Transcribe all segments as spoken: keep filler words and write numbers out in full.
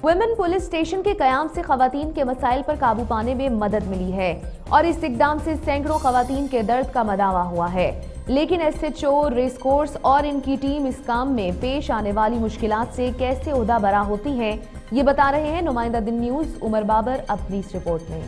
Women police station کے قیام سے خواتین کے مسائل پر قابو پانے میں مدد ملی ہے اور اس اقدام سے سینکڑوں خواتین کے درد کا مداوا ہوا ہے، لیکن S H O, race course اور ان کی ٹیم اس کام میں پیش آنے والی مشکلات سے کیسے عہدہ برا ہوتی ہیں، یہ بتا رہے ہیں نمائندہ دن نیوز عمر بابر اپنی اس رپورٹ میں۔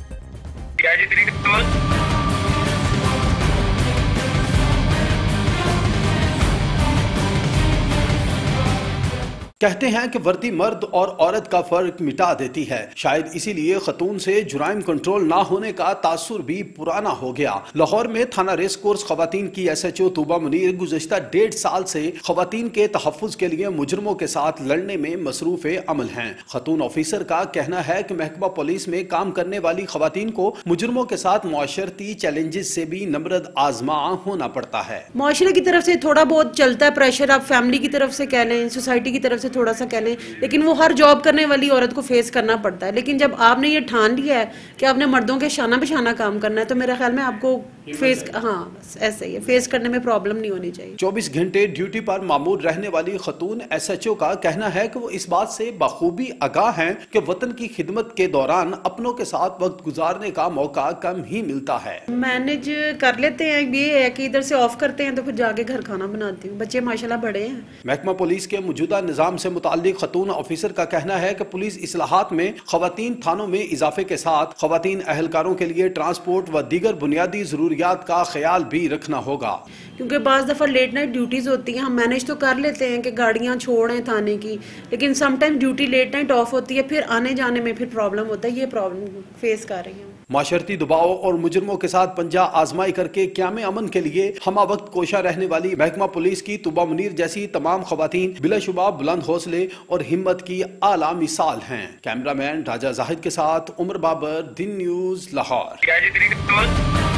کہتے ہیں کہ وردی مرد اور عورت کا فرق مٹا دیتی ہے، شاید اسی لیے خاتون سے جرائم کنٹرول نہ ہونے کا تاثر بھی پرانا ہو گیا۔ لاہور میں تھانہ ریس کورس خواتین کی S H O Tooba Munir گزشتہ ڈیڑھ سال سے خواتین کے تحفظ کے لیے مجرموں کے ساتھ لڑنے میں مصروف عمل ہیں۔ خاتون آفیسر کا کہنا ہے کہ محکمہ پولیس میں کام کرنے والی خواتین کو مجرموں کے ساتھ معاشرتی چیلنجز سے بھی نمرد آزما ہونا پڑتا ہے۔ معاشرے کی طرف سے تھوڑا بہت چلتا ہے پریشر، آپ فیملی کی طرف سے کہہ لیں، سوسائٹی کی طرف سے تھوڑا سا کہہ لیں، لیکن وہ ہر جاب کرنے والی عورت کو فیس کرنا پڑتا ہے۔ لیکن جب آپ نے یہ ٹھان لیا ہے کہ آپ نے مردوں کے شانہ بہ شانہ کام کرنا ہے تو میرے خیال میں آپ کو فیس ہاں ایسا ہی ہے، فیس کرنے میں پرابلم نہیں ہونی چاہیے۔ چوبیس گھنٹے ڈیوٹی پر معمور رہنے والی خاتون ایس ایچ او کا کہنا ہے کہ وہ اس بات سے بخوبی آگاہ ہیں کہ وطن کی خدمت کے دوران اپنوں کے ساتھ وقت گزارنے کا موقع کم ہی ملتا ہے۔ مینج کر لیتے ہیں، یہ ہے کہ ادھر سے آف کرتے ہیں تو پھر جا کے گھر کھانا بناتی ہوں، بچے ماشاءاللہ بڑے ہیں۔ محکمہ پولیس کے موجودہ نظام سے متعلق خاتون آفیسر کا کہنا ہے کہ پولیس اصلاحات میں خواتین تھانوں میں اضافے کے ساتھ خواتین اہلکاروں کے لیے ٹرانسپورٹ و دیگر بنیادی ضروریات کا خیال بھی رکھنا ہوگا، کیونکہ بعض دفعہ لیٹ نائٹ ڈیوٹیز ہوتی ہیں، ہم مینج تو کر لیتے ہیں کہ گاڑیاں چھوڑیں تھانے کی، لیکن some time duty late night off ہوتی ہے، پھر آنے جانے میں پھر پرابلم ہوتا ہے، یہ پرابلم فیس کر رہی ہیں۔ معاشرتی دباؤ اور مجرموں کے ساتھ پنجہ آزمائی کر کے قیام امن کے لیے ہمہ وقت کوشاں رہنے والی محکمہ پولیس کی طوبہ منیر جیسی تمام خواتین بلا شبہ بلند حوصلے اور ہمت کی اعلیٰ مثال ہیں۔ کیمرہ مین راجہ زاہد کے ساتھ عمر بابر، دن نیوز، لاہور۔